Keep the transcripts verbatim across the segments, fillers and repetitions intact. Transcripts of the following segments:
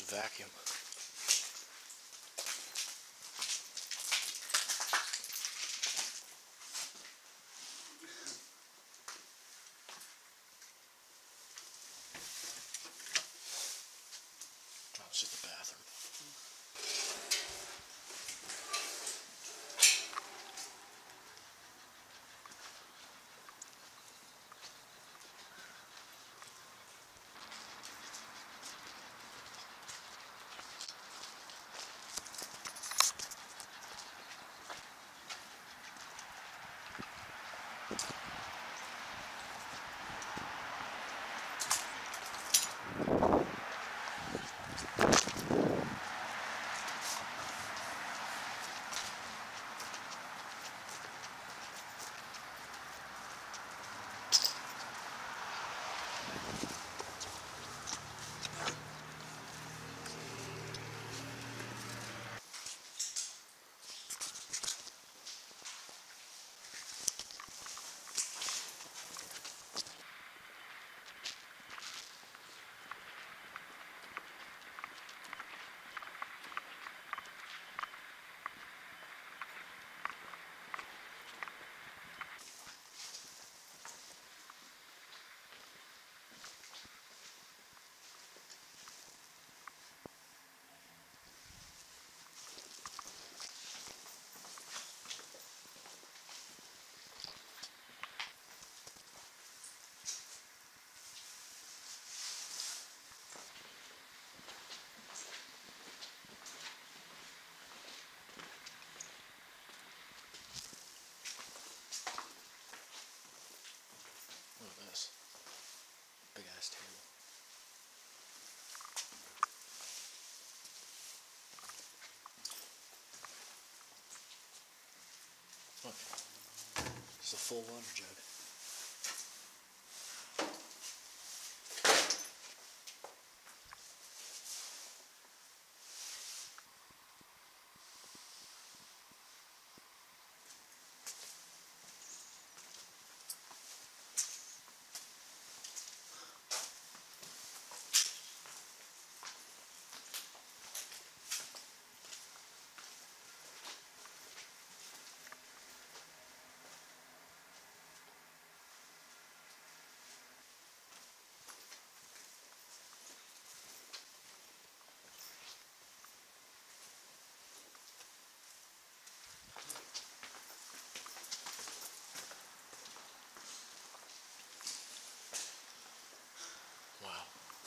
vacuum. Oh, it's just the bathroom. Look at this. Big ass table. Look. It's a full water jug. Wow.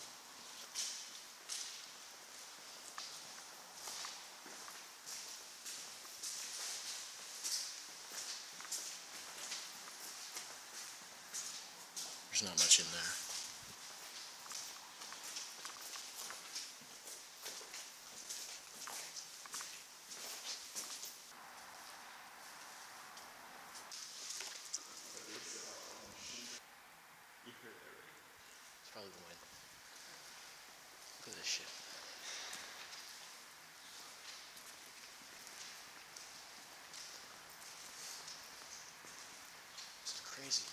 There's not much in there. It's probably the wind. Look at this shit. This is crazy.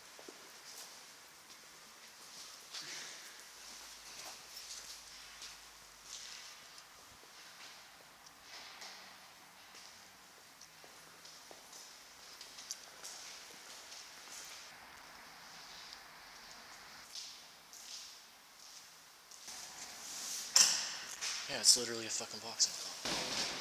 Yeah, it's literally a fucking boxing club.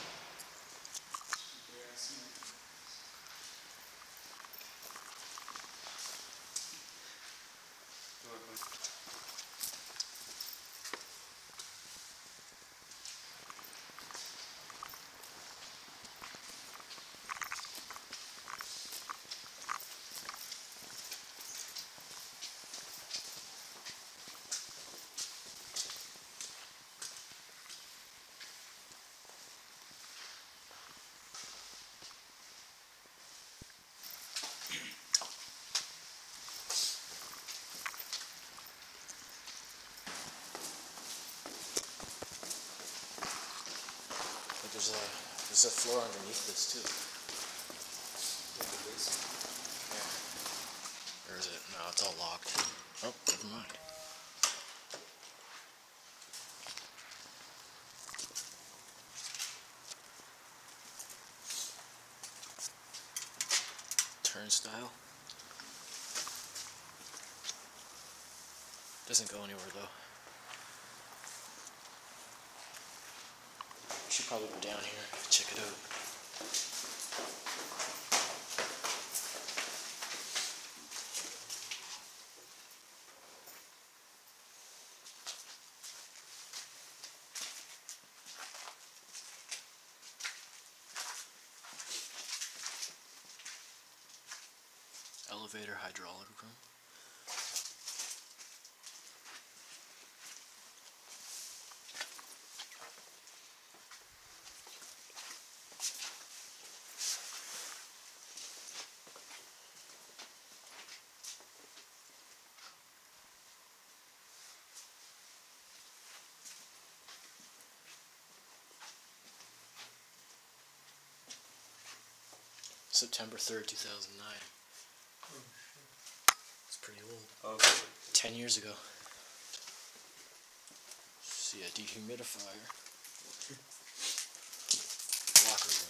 But there's a there's a floor underneath this too. Like a basement. Yeah. Or is it? No, it's all locked. Oh, never mind. turnstile. Doesn't go anywhere though. We should probably go down here, check it out. Elevator hydraulic room. September third, two thousand nine. Oh, shit. It's pretty old. Okay. Ten years ago. See a dehumidifier. Locker room.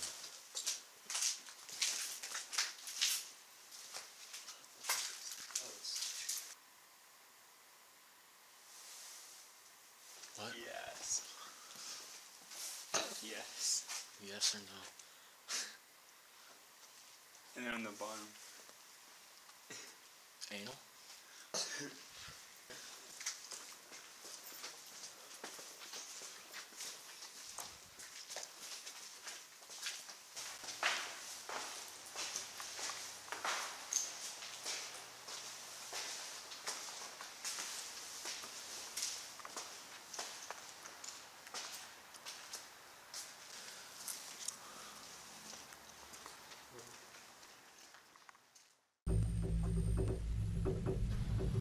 What? Yes. Yes. Yes or no? And then on the bottom. Anal?